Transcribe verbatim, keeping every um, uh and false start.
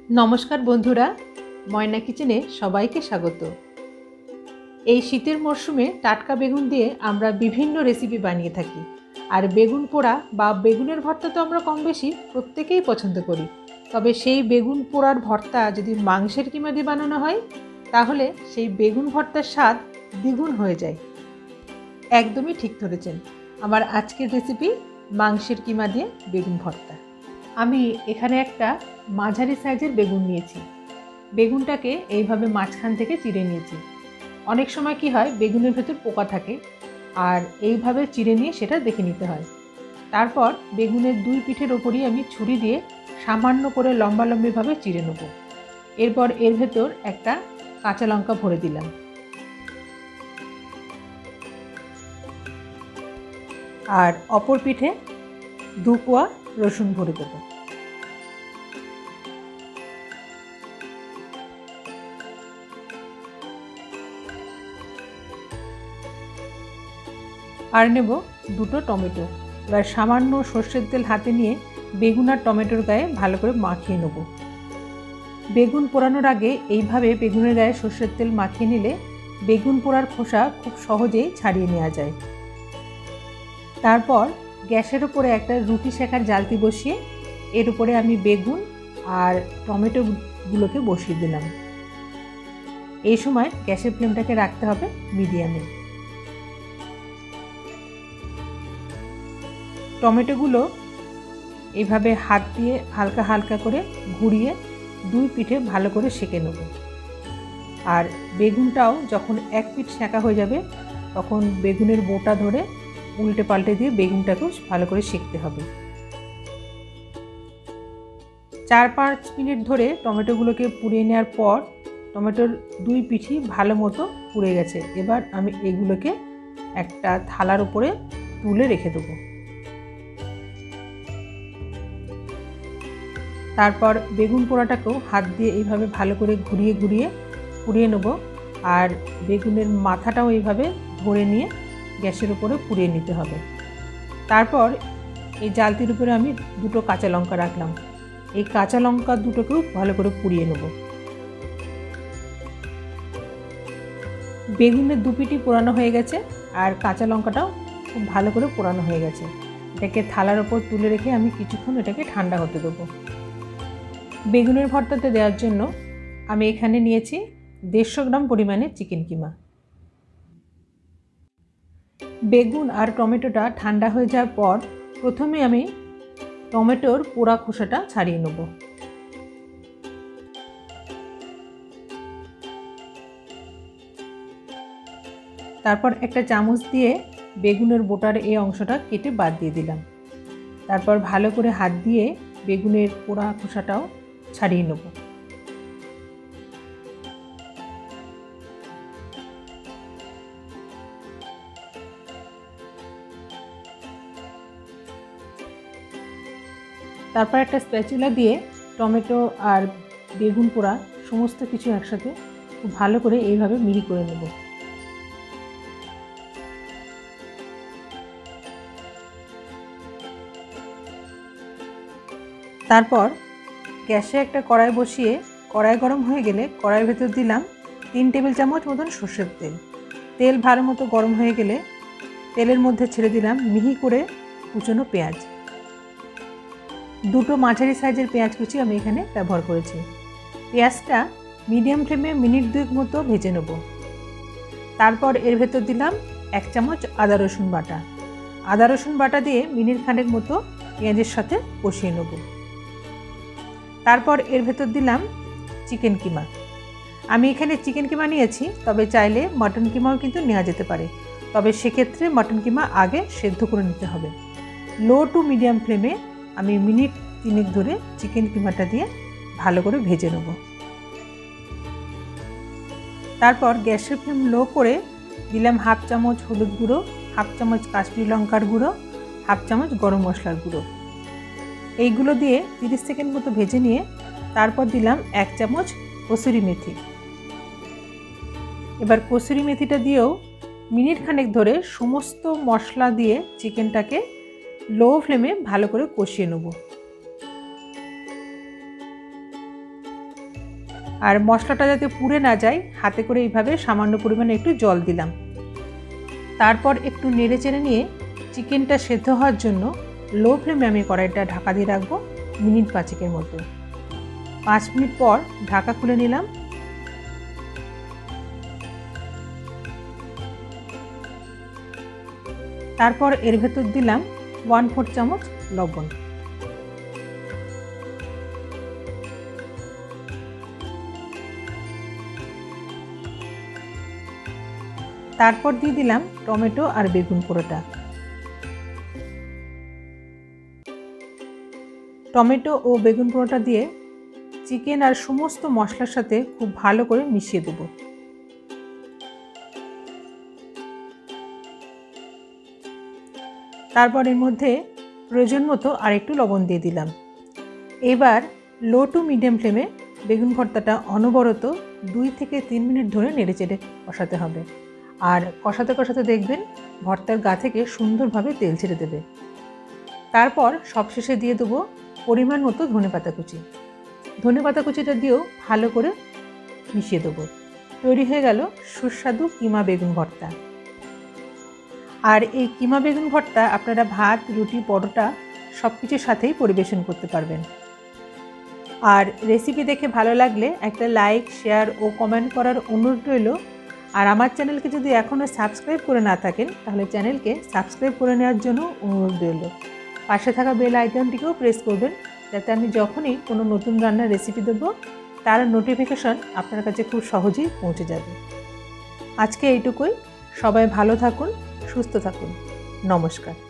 नमस्कार बंधुरा मयना किचेने सबाइके स्वागत। এই শীতের মরশুমে টাটকা বেগুন দিয়ে আমরা বিভিন্ন রেসিপি বানিয়ে থাকি। আর বেগুন পোড়া বা বেগুনের ভর্তা তো আমরা কম বেশি প্রত্যেকেই পছন্দ করি। তবে সেই বেগুন পোড়ার ভর্তা যদি মাংসের কিমা দিয়ে বানানো হয় তাহলে সেই বেগুন ভর্তার স্বাদ দ্বিগুণ হয়ে যায়। একদমই ঠিক ধরেছেন। আমার আজকের রেসিপি মাংসের কিমা দিয়ে বেগুন ভর্তা। আমি এখানে একটা মাঝারি সাইজের বেগুন নিয়েছি। বেগুনটাকে এইভাবে মাঝখান থেকে চিড়ে নিয়েছি। অনেক সময় কি হয় বেগুনের ভেতর পোকা থাকে, আর এইভাবে চিড়ে নিয়ে সেটা দেখে নিতে হয়। তারপর বেগুনের দুই পিঠের ওপরই আমি ছুরি দিয়ে সামান্য করে লম্বা লম্বিভাবে চিড়ে নেব। এরপর এর ভেতর একটা কাঁচা লঙ্কা ভরে দিলাম, আর অপর পিঠে দু কোয়া রসুন ভরে দেব। আর নেব দুটো টমেটো। এবার সামান্য সর্ষের তেল হাতে নিয়ে বেগুন আর টমেটোর গায়ে ভালো করে মাখিয়ে নেব। বেগুন পোড়ানোর আগে এইভাবে বেগুনের গায়ে সর্ষের তেল মাখিয়ে নিলে বেগুন পোড়ার খোসা খুব সহজেই ছাড়িয়ে নেওয়া যায়। তারপর গ্যাসের উপরে একটা রুটি শেখার জালতি বসিয়ে এর উপরে আমি বেগুন আর টমেটোগুলোকে বসিয়ে দিলাম। এই সময় গ্যাসের ফ্লেমটাকে রাখতে হবে মিডিয়ামে। টমেটোগুলো এইভাবে হাত দিয়ে হালকা হালকা করে ঘুরিয়ে দুই পিঠে ভালো করে সেঁকে নেব। আর বেগুনটাও যখন এক পিঠ সেঁকা হয়ে যাবে তখন বেগুনের বোটা ধরে উল্টে পাল্টে দিয়ে বেগুনটাকেও ভালো করে সেঁকতে হবে। চার পাঁচ মিনিট ধরে টমেটোগুলোকে পুড়িয়ে নেওয়ার পর টমেটোর দুই পিঠি ভালো মতো পুড়ে গেছে। এবার আমি এগুলোকে একটা থালার উপরে তুলে রেখে দেবো। তারপর বেগুন পোড়াটাকেও হাত দিয়ে এইভাবে ভালো করে ঘুরিয়ে ঘুরিয়ে পুড়িয়ে নেব। আর বেগুনের মাথাটাও এইভাবে ধরে নিয়ে গ্যাসের উপরে পুড়িয়ে নিতে হবে। তারপর এই জালতির উপরে আমি দুটো কাঁচা লঙ্কা রাখলাম। এই কাঁচা লঙ্কা দুটোকেও ভালো করে পুড়িয়ে নেব। বেগুনের দুপিটি পোড়ানো হয়ে গেছে, আর কাঁচা লঙ্কাটাও খুব ভালো করে পোড়ানো হয়ে গেছে। এটাকে থালার ওপর তুলে রেখে আমি কিছুক্ষণ এটাকে ঠান্ডা হতে দেবো। বেগুনের ভর্তাতে দেওয়ার জন্য আমি এখানে নিয়েছি দেড়শো গ্রাম পরিমাণে চিকেন কিমা। বেগুন আর টমেটোটা ঠান্ডা হয়ে যাওয়ার পর প্রথমে আমি টমেটোর পোড়া খোসাটা ছাড়িয়ে নেব। তারপর একটা চামচ দিয়ে বেগুনের বোটার এই অংশটা কেটে বাদ দিয়ে দিলাম। তারপর ভালো করে হাত দিয়ে বেগুনের পোড়া খোসাটাও ছাড়িয়ে নেব। তারপর একটা স্প্যাচুলা দিয়ে টমেটো আর বেগুন পোড়া সমস্ত কিছু একসাথে খুব ভালো করে এইভাবে মিহি করে নেব। তারপর গ্যাসে একটা কড়াই বসিয়ে কড়াই গরম হয়ে গেলে কড়াইয়ের ভেতর দিলাম তিন টেবিল চামচ মতন সর্ষের তেল। তেল ভালো মতো গরম হয়ে গেলে তেলের মধ্যে ছেড়ে দিলাম মিহি করে কুচনো পেঁয়াজ। দুটো মাঝারি সাইজের পেঁয়াজ কুচি আমি এখানে ব্যবহার করেছি। পেঁয়াজটা মিডিয়াম ফ্লেমে মিনিট দুয়েক মতো ভেজে নেব। তারপর এর ভেতর দিলাম এক চামচ আদা রসুন বাটা। আদা রসুন বাটা দিয়ে মিনিট খানেক মতো পেঁয়াজের সাথে কষিয়ে নেব। তারপর এর ভেতর দিলাম চিকেন কিমা। আমি এখানে চিকেন কিমা নিয়েছি, তবে চাইলে মটন কিমাও কিন্তু নেওয়া যেতে পারে। তবে সেক্ষেত্রে মটন কিমা আগে সেদ্ধ করে নিতে হবে। লো টু মিডিয়াম ফ্লেমে আমি মিনিট তিনেক ধরে চিকেন কিমাটা দিয়ে ভালো করে ভেজে নেব। তারপর গ্যাসের ফ্লেম লো করে দিলাম হাফ চামচ হলুদ গুঁড়ো, হাফ চামচ কাশ্মীরি লঙ্কার গুঁড়ো, হাফ চামচ গরম মশলার গুঁড়ো। এইগুলো দিয়ে তিরিশ সেকেন্ড মতো ভেজে নিয়ে তারপর দিলাম এক চামচ কসুরি মেথি। এবার কসুরি মেথিটা দিয়েও মিনিট খানেক ধরে সমস্ত মশলা দিয়ে চিকেনটাকে লো ফ্লেমে ভালো করে কষিয়ে নেব। আর মশলাটা যাতে পুড়ে না যায় হাতে করে এইভাবে সামান্য পরিমাণে একটু জল দিলাম। তারপর একটু নেড়ে চেড়ে নিয়ে চিকেনটা সেদ্ধ হওয়ার জন্য লো ফ্লেমে আমি কড়াইটা ঢাকা দিয়ে রাখবো মিনিট পাঁচেকের মতো। পাঁচ মিনিট পর ঢাকা খুলে নিলাম। তারপর এর ভেতর দিলাম ওয়ান ফোর চামচ লবণ। তারপর দিয়ে দিলাম টমেটো আর বেগুন পোড়াটা। টমেটো ও বেগুন পোড়াটা দিয়ে চিকেন আর সমস্ত মশলার সাথে খুব ভালো করে মিশিয়ে দেব। তারপর এর মধ্যে প্রয়োজন মতো আর একটু লবণ দিয়ে দিলাম। এবার লো টু মিডিয়াম ফ্লেমে বেগুন ভর্তাটা অনবরত দুই থেকে তিন মিনিট ধরে নেড়ে চেড়ে কষাতে হবে। আর কষাতে কষাতে দেখবেন ভর্তার গা থেকে সুন্দরভাবে তেল ছেড়ে দেবে। তারপর সবশেষে দিয়ে দেবো পরিমাণ মতো ধনেপাতা কুচি। ধনেপাতা কুচিটা দিয়েও ভালো করে মিশিয়ে দেবো। তৈরি হয়ে গেল সুস্বাদু কিমা বেগুন ভর্তা। আর এই কিমা বেগুন ভর্তা আপনারা ভাত, রুটি, পরোটা সব কিছুর সাথেই পরিবেশন করতে পারবেন। আর রেসিপি দেখে ভালো লাগলে একটা লাইক, শেয়ার ও কমেন্ট করার অনুরোধ রইল। আর আমার চ্যানেলকে যদি এখনও সাবস্ক্রাইব করে না থাকেন তাহলে চ্যানেলকে সাবস্ক্রাইব করে নেওয়ার জন্য অনুরোধ রইল। পাশে থাকা বেল আইকনটিকেও প্রেস করবেন যাতে আমি যখনই কোনো নতুন রান্নার রেসিপি দেব তার নোটিফিকেশন আপনার কাছে খুব সহজেই পৌঁছে যাবে। আজকে এইটুকুই। সবাই ভালো থাকুন, সুস্থ থাকুন। নমস্কার।